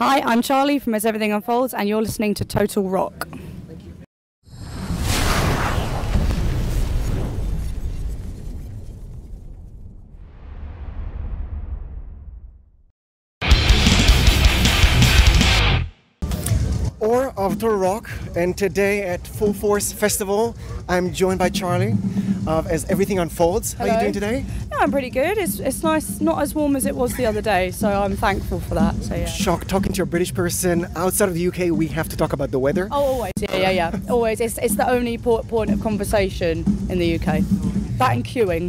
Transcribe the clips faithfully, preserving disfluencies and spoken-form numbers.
Hi, I'm Charlie from As Everything Unfolds, and you're listening to Total Rock. Or of Total Rock, and today at Full Force Festival, I'm joined by Charlie of As Everything Unfolds. Hello. How are you doing today? Yeah, I'm pretty good. It's it's nice, not as warm as it was the other day, so I'm thankful for that. So yeah. Shock, talking to a British person outside of the U K, we have to talk about the weather. Oh, always. Yeah, yeah, yeah. Always. It's it's the only po- point of conversation in the U K. That and queuing.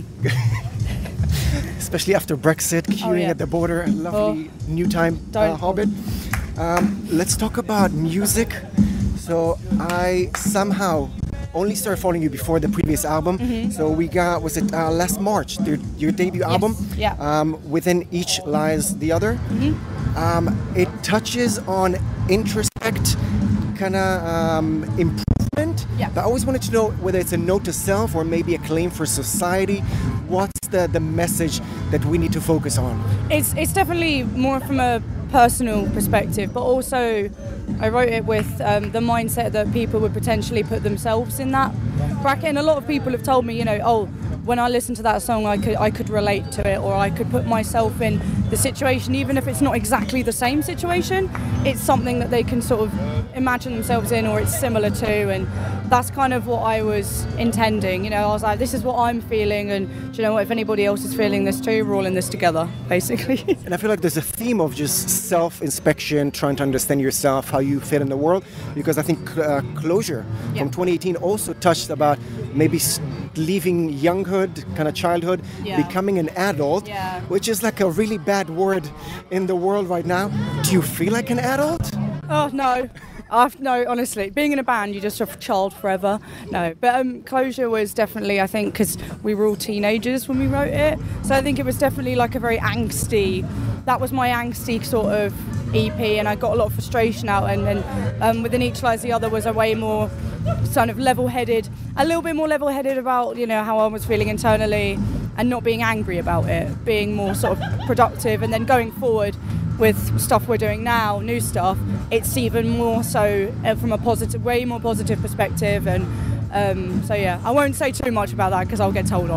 Especially after Brexit, queuing Oh, yeah. at the border. Lovely Oh, new time uh, don't. Hobbit. Um, let's talk about music. So I somehow only started following you before the previous album. Mm-hmm. So we got, was it uh, last March, your, your debut Yes, album? yeah. Um, Within Each Lies the Other. Mm-hmm. Um, it touches on introspect, kind of um, improvement. Yeah. But I always wanted to know whether it's a note to self or maybe a claim for society. What's the, the message that we need to focus on? It's it's definitely more from a personal perspective, but also I wrote it with um, the mindset that people would potentially put themselves in that bracket. And a lot of people have told me, you know, oh, when I listen to that song, I could I could relate to it, or I could put myself in the situation, even if it's not exactly the same situation. It's something that they can sort of imagine themselves in, or it's similar to, and that's kind of what I was intending. You know, I was like, this is what I'm feeling, and do you know what? If anybody else is feeling this too, we're all in this together, basically. And I feel like there's a theme of just self-inspection, trying to understand yourself, how you fit in the world, because I think uh, Closure Yeah. from twenty eighteen also touched about maybe s- leaving younghood, kind of childhood, Yeah. becoming an adult, Yeah. which is like a really bad word in the world right now. Do you feel like an adult? Oh no, I've, no, honestly, being in a band, you're just a child forever. No, but um, Closure was definitely, I think, because we were all teenagers when we wrote it, so I think it was definitely like a very angsty. That was my angsty sort of E P, and I got a lot of frustration out. And then um, Within Each Lies the Other was a way more kind of level-headed, a little bit more level-headed about, you know, how I was feeling internally, and not being angry about it, being more sort of productive. And then going forward with stuff we're doing now, new stuff, it's even more so uh, from a positive, way more positive perspective. And um, so yeah, I won't say too much about that because I'll get told off.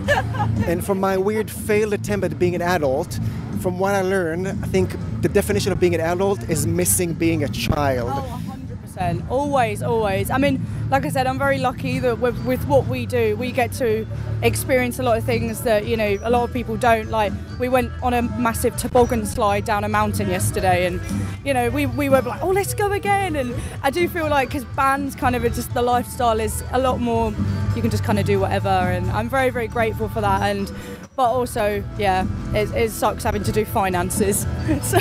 And from my weird failed attempt at being an adult, from what I learned, I think the definition of being an adult is missing being a child. Oh, one hundred percent. Always, always. I mean, like I said, I'm very lucky that with, with what we do, we get to experience a lot of things that, you know, a lot of people don't. Like, we went on a massive toboggan slide down a mountain yesterday, and, you know, we, we were like, oh, let's go again. And I do feel like, because bands kind of, are just the lifestyle is a lot more, you can just kind of do whatever. And I'm very, very grateful for that. And But also, yeah, it, it sucks having to do finances. so.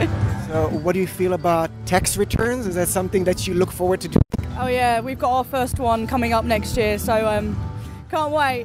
So what do you feel about tax returns? Is that something that you look forward to doing? Oh yeah, we've got our first one coming up next year, so um, can't wait.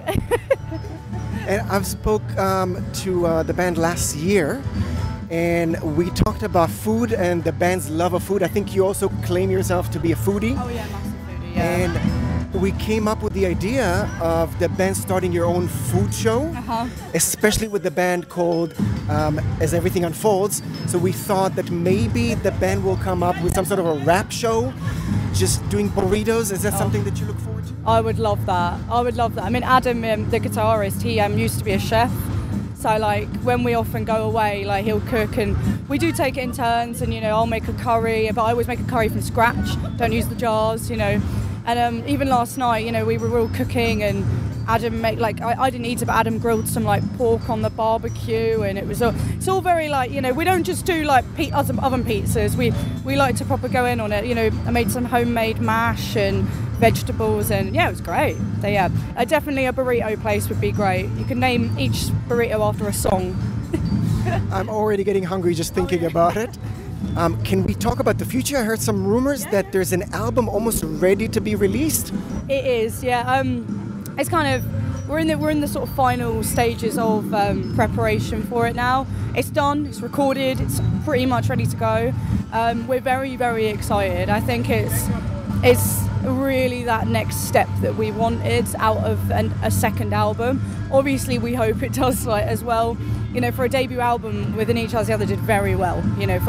And I've spoke um, to uh, the band last year, and we talked about food and the band's love of food. I think you also claim yourself to be a foodie. Oh yeah, massive foodie, yeah. And we came up with the idea of the band starting your own food show, Uh-huh. especially with the band called um, As Everything Unfolds. So we thought that maybe the band will come up with some sort of a rap show, just doing burritos. Is that Oh. something that you look forward to? I would love that. I would love that. I mean, Adam, um, the guitarist, he um, used to be a chef. So like when we often go away, like he'll cook, and we do take it in turns. And you know, I'll make a curry, but I always make a curry from scratch. Don't use the jars, you know. And um, even last night, you know, we were all cooking, and Adam made like I, I didn't eat it, but Adam grilled some like pork on the barbecue, and it was all it's all very like, you know, we don't just do like pe- oven oven pizzas. We we like to proper go in on it. You know, I made some homemade mash and vegetables, and yeah, it was great. So yeah, uh, definitely a burrito place would be great. You can name each burrito after a song. I'm already getting hungry just thinking about it. Um, can we talk about the future? I heard some rumors that there's an album almost ready to be released. It is, yeah. Um, it's kind of we're in the we're in the sort of final stages of um, preparation for it now. It's done, it's recorded, it's pretty much ready to go. Um, we're very very excited. I think it's it's really that next step that we wanted out of an, a second album. Obviously, we hope it does like as well. You know, for a debut album, Within Each Lies the Other did very well. You know, for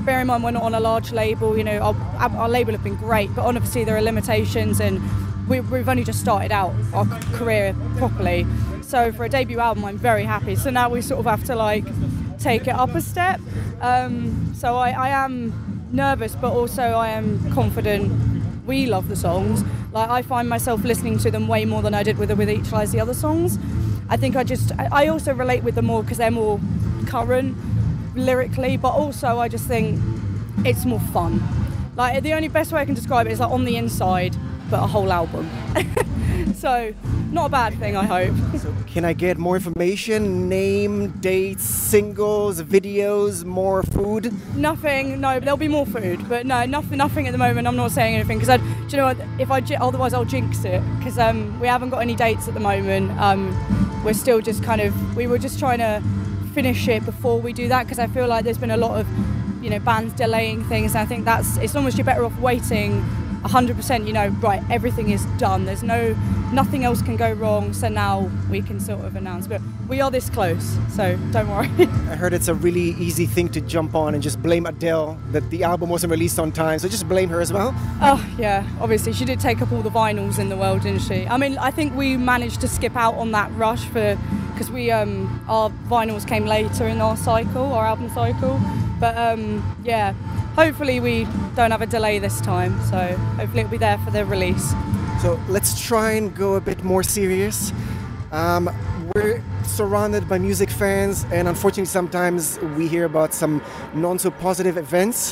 bear in mind we're not on a large label. You know, our, our label have been great, but obviously there are limitations, and we, we've only just started out our career properly. So for a debut album, I'm very happy. So now we sort of have to like take it up a step. Um, so I, I am nervous, but also I am confident. We love the songs. Like, I find myself listening to them way more than I did with with Each Lies the other songs. I think I just I also relate with them more because they're more current lyrically, but also I just think it's more fun. Like, the only best way I can describe it is like on the inside, but a whole album. So not a bad thing, I hope. So can I get more information? Name, dates, singles, videos, more food? Nothing. No, there'll be more food, but no, nothing. Nothing at the moment. I'm not saying anything because, do you know what? If I otherwise I'll jinx it because um, we haven't got any dates at the moment. Um, we're still just kind of. We were just trying to finish it before we do that because I feel like there's been a lot of, you know, bands delaying things. And I think that's. It's almost you're better off waiting. one hundred percent, you know, right, everything is done. There's no, nothing else can go wrong. So now we can sort of announce, but we are this close, so don't worry. I heard it's a really easy thing to jump on and just blame Adele that the album wasn't released on time. So just blame her as well. Oh yeah, obviously she did take up all the vinyls in the world, didn't she? I mean, I think we managed to skip out on that rush for, because we, um, our vinyls came later in our cycle, our album cycle. But um, yeah. Hopefully we don't have a delay this time, so hopefully it'll be there for the release. So let's try and go a bit more serious. Um, we're surrounded by music fans, and unfortunately sometimes we hear about some non-so-positive events.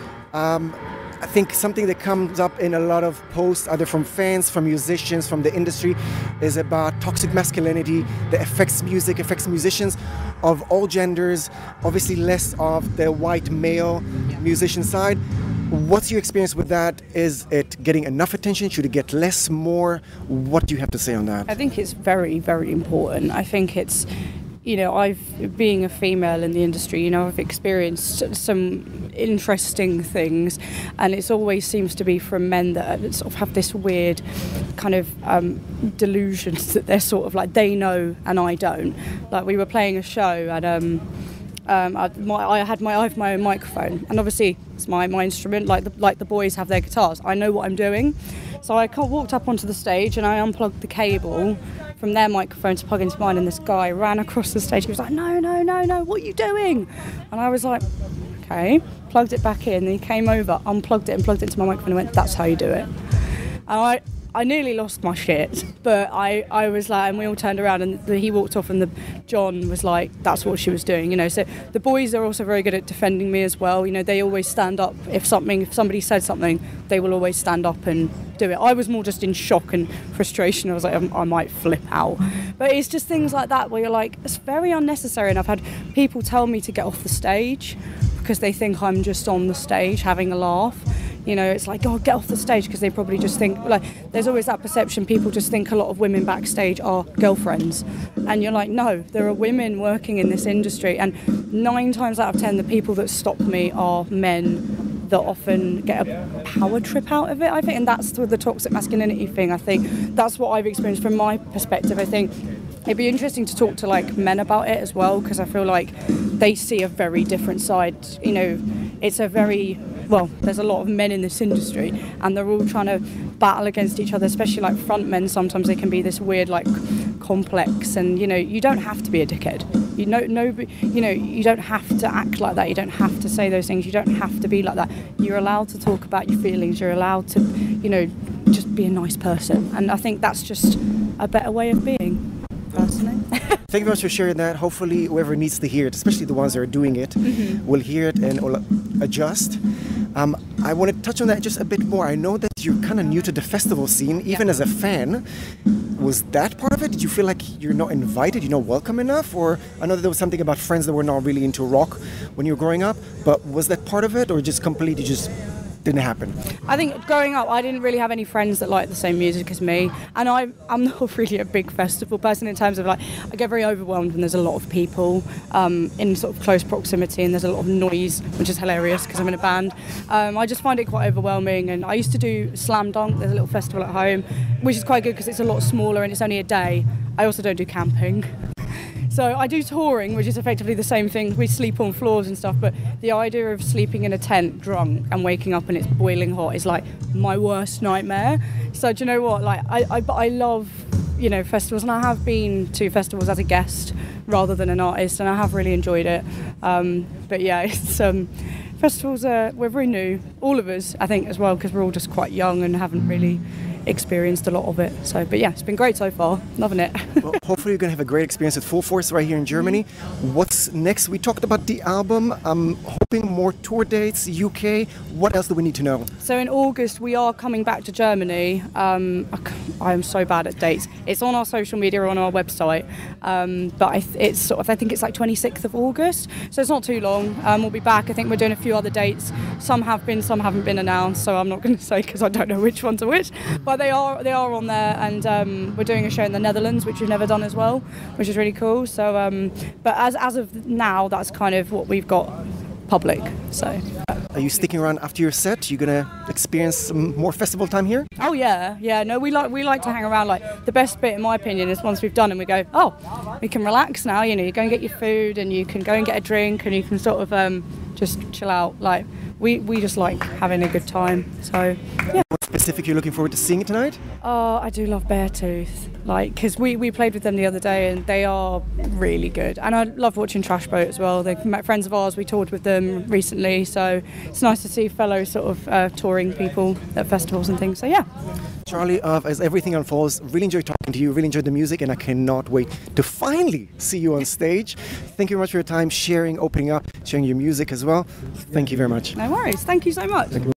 Um, I think something that comes up in a lot of posts, either from fans, from musicians, from the industry, is about toxic masculinity that affects music, affects musicians of all genders, obviously less of the white male musician side. What's your experience with that? Is it getting enough attention? Should it get less, more? What do you have to say on that? I think it's very, very important. I think it's, you know, I've, being a female in the industry, you know, I've experienced some interesting things, and it always seems to be from men that sort of have this weird kind of um, delusions that they're sort of like, they know and I don't. Like, we were playing a show and um, um, I, my, I had my I have my own microphone, and obviously it's my, my instrument, like the, like the boys have their guitars. I know what I'm doing. So I walked up onto the stage and I unplugged the cable from their microphone to plug into mine, and this guy ran across the stage. He was like, no, no, no, no, what are you doing? And I was like, okay, plugged it back in. And he came over, unplugged it and plugged it into my microphone and went, that's how you do it. And I, I nearly lost my shit, but I, I was like, and we all turned around, and the, he walked off, and the John was like, that's what she was doing, you know. So the boys are also very good at defending me as well. You know, they always stand up if something, if somebody said something, they will always stand up and do it. I was more just in shock and frustration. I was like, I might flip out. But it's just things like that where you're like, it's very unnecessary. And I've had people tell me to get off the stage because they think I'm just on the stage having a laugh. You know, it's like, oh, get off the stage, because they probably just think, like, there's always that perception. People just think a lot of women backstage are girlfriends. And you're like, no, there are women working in this industry. And nine times out of ten, the people that stop me are men that often get a power trip out of it, I think. And that's the, the toxic masculinity thing, I think. That's what I've experienced from my perspective. I think it'd be interesting to talk to, like, men about it as well, because I feel like they see a very different side. You know, it's a very... well, there's a lot of men in this industry, and they're all trying to battle against each other, especially like front men. Sometimes they can be this weird, like, complex, and, you know, you don't have to be a dickhead. You know, no, you know, you don't have to act like that. You don't have to say those things. You don't have to be like that. You're allowed to talk about your feelings. You're allowed to, you know, just be a nice person. And I think that's just a better way of being, personally. Thank you very much for sharing that. Hopefully whoever needs to hear it, especially the ones that are doing it, mm-hmm. will hear it and will adjust. Um, I want to touch on that just a bit more. I know that you're kind of new to the festival scene, even yeah. as a fan. Was that part of it? Did you feel like you're not invited, you're not welcome enough? Or I know that there was something about friends that were not really into rock when you were growing up, but was that part of it, or just completely just didn't happen? I think growing up, I didn't really have any friends that liked the same music as me, and I, I'm not really a big festival person in terms of, like, I get very overwhelmed when there's a lot of people um, in sort of close proximity, and there's a lot of noise, which is hilarious because I'm in a band. Um, I just find it quite overwhelming, and I used to do Slam Dunk. There's a little festival at home, which is quite good because it's a lot smaller and it's only a day. I also don't do camping. So I do touring, which is effectively the same thing. We sleep on floors and stuff, but the idea of sleeping in a tent drunk and waking up and it's boiling hot is like my worst nightmare. So do you know what? Like I, I, I love, you know, festivals, and I have been to festivals as a guest rather than an artist, and I have really enjoyed it. Um, but yeah, it's um, festivals are, we're very new, all of us, I think, as well, because we're all just quite young and haven't really experienced a lot of it. So, but yeah, it's been great so far. Loving it. Well, hopefully you're going to have a great experience at Full Force right here in Germany. What's next? We talked about the album. I'm hoping more tour dates, U K. What else do we need to know? So in August we are coming back to Germany. Um, I, c- I am so bad at dates. It's on our social media, on our website. Um, but I th- it's sort of, I think it's like twenty-sixth of August. So it's not too long. Um, we'll be back. I think we're doing a few other dates. Some have been, some haven't been announced. So I'm not going to say because I don't know which ones are which. But they are they are on there, and um, we're doing a show in the Netherlands, which we've never done as well, which is really cool. So, um, but as as of now, that's kind of what we've got public. So. Are you sticking around after your set? You gonna experience some more festival time here? Oh yeah, yeah. No, we like we like to hang around. Like the best bit, in my opinion, is once we've done and we go, oh, we can relax now. You know, you go and get your food, and you can go and get a drink, and you can sort of um, just chill out. Like we we just like having a good time. So yeah. What specific you're looking forward to seeing tonight? Oh, I do love Beartooth. Like, because we, we played with them the other day and they are really good. And I love watching Trash Boat as well. They're friends of ours. We toured with them recently. So it's nice to see fellow sort of uh, touring people at festivals and things. So yeah. Charlie, uh, as everything unfolds, really enjoyed talking to you, really enjoyed the music, and I cannot wait to finally see you on stage. Thank you very much for your time, sharing, opening up, sharing your music as well. Thank you very much. No worries. Thank you so much.